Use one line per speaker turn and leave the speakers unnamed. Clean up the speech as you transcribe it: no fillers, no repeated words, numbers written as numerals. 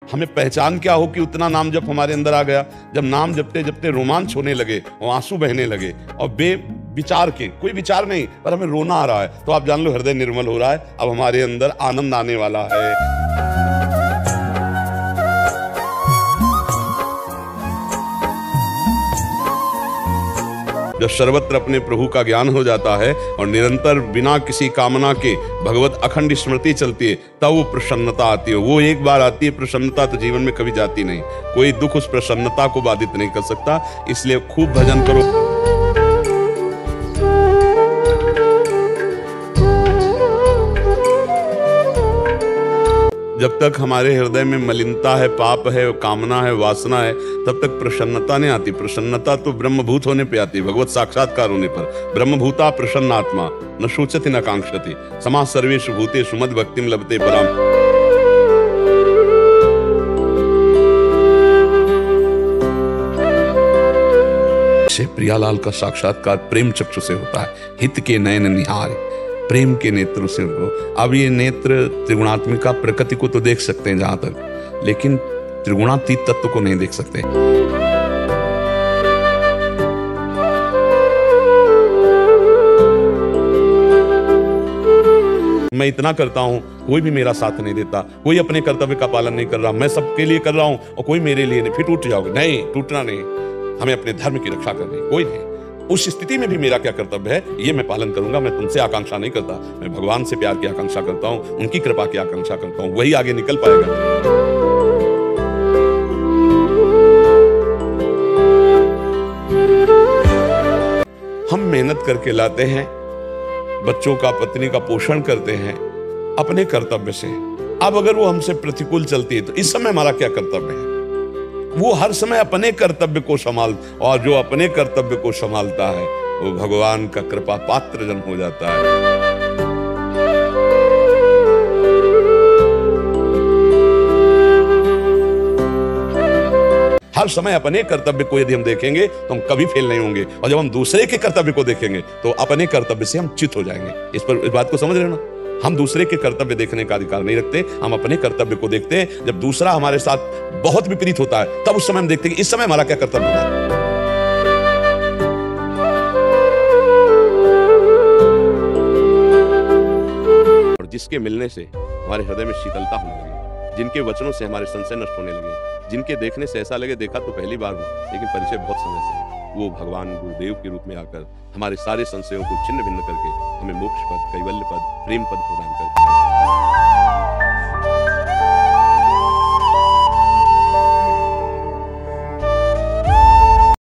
हमें पहचान क्या हो कि उतना नाम जप हमारे अंदर आ गया? जब नाम जपते जपते रोमांच होने लगे और आंसू बहने लगे और विचार के, कोई विचार नहीं पर हमें रोना आ रहा है, तो आप जान लो हृदय निर्मल हो रहा है, अब हमारे अंदर आनंद आने वाला है। जब सर्वत्र अपने प्रभु का ज्ञान हो जाता है और निरंतर बिना किसी कामना के भगवत अखंड स्मृति चलती है, तब वो प्रसन्नता आती है। वो एक बार आती है प्रसन्नता, तो जीवन में कभी जाती नहीं। कोई दुख उस प्रसन्नता को बाधित नहीं कर सकता। इसलिए खूब भजन करो। जब तक हमारे हृदय में मलिनता है, पाप है, कामना है, वासना है, तब तक प्रसन्नता नहीं आती। प्रसन्नता तो ब्रह्मभूत होने पे आती है, भगवत साक्षात्कार होने पर। ब्रह्मभूता प्रसन्नात्मा न शोचति न कांक्षति समाः सर्वेषु भूतेषु मद् भक्तिं लभते पराम्। से प्रियालाल का साक्षात्कार प्रेम चक्षु से होता है। हित के नयन निहार, प्रेम के नेत्रों से उनको। अब ये नेत्र त्रिगुणात्मिका प्रकृति को तो देख सकते हैं जहां तक, लेकिन त्रिगुणातीत तत्व को नहीं देख सकते। मैं इतना करता हूं, कोई भी मेरा साथ नहीं देता, कोई अपने कर्तव्य का पालन नहीं कर रहा। मैं सबके लिए कर रहा हूं और कोई मेरे लिए नहीं। फिर टूट जाओगे? नहीं, टूटना नहीं। हमें अपने धर्म की रक्षा करनी, कोई नहीं। उस स्थिति में भी मेरा क्या कर्तव्य है, ये मैं पालन करूंगा। मैं तुमसे आकांक्षा नहीं करता, मैं भगवान से प्यार की आकांक्षा करता हूं, उनकी कृपा की आकांक्षा करता हूं। वही आगे निकल पाएगा। हम मेहनत करके लाते हैं, बच्चों का, पत्नी का पोषण करते हैं अपने कर्तव्य से। अब अगर वो हमसे प्रतिकूल चलती है, तो इस समय हमारा क्या कर्तव्य है? वो हर समय अपने कर्तव्य को और जो अपने कर्तव्य को संभालता है, वो भगवान का कृपा पात्र जन हो जाता है। हर समय अपने कर्तव्य को यदि हम देखेंगे तो हम कभी फेल नहीं होंगे, और जब हम दूसरे के कर्तव्य को देखेंगे तो अपने कर्तव्य से हम चित हो जाएंगे। इस बात को समझ रहे हो ना? हम दूसरे के कर्तव्य देखने का अधिकार नहीं रखते, हम अपने कर्तव्य को देखते हैं। जब दूसरा हमारे साथ बहुत विपरीत होता है, तब उस समय हम देखते हैं कि इस समय हमारा क्या कर्तव्य होगा। और जिसके मिलने से हमारे हृदय में शीतलता होने लगी, जिनके वचनों से हमारे संशय नष्ट होने लगे, जिनके देखने से ऐसा लगे देखा तो पहली बार हूं, लेकिन परिचय बहुत समय से है, वो भगवान गुरुदेव के रूप में आकर हमारे सारे संशयों को छिन्न भिन्न करके हमें मोक्ष पद, कैवल्य पद, प्रेम पद प्रदान करते हैं।